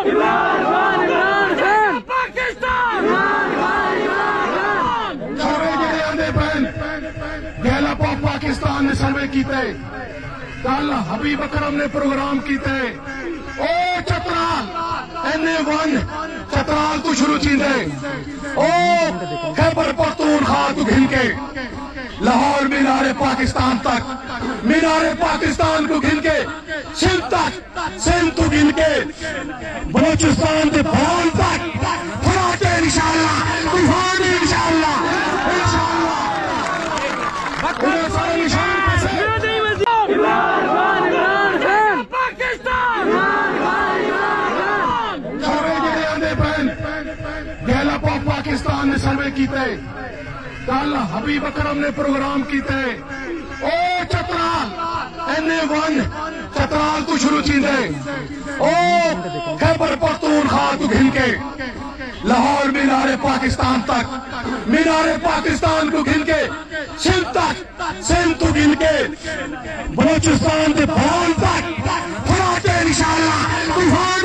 Gallup of Pakistan نے survey کیتے کل حبیب اکرم نے پروگرام کیتے او چترال NA1 چترال تو شروع چیندے او خیبر پختونخوا تو گھن کے لاہور مینار پاکستان تک مینار پاکستان کو گھن کے سندھ تک سندھ تو گھن کے بلوچستان کے بھون تک فراٹے انشاءاللہ طوفان انشاءاللہ گیلپ آف پاکستان نے سروے کیتے کل حبیب اکرم نے پروگرام کیتے او چترال NA1 چترال تو شروع چیندے او خیبر پختونخوا تو گھن کے لاہور مینار پاکستان تک مینار پاکستان کو گھن کے سندھ تک سندھ تو گھن کے بلوچستان کے بھون تک فراٹے انشاءاللہ طوفان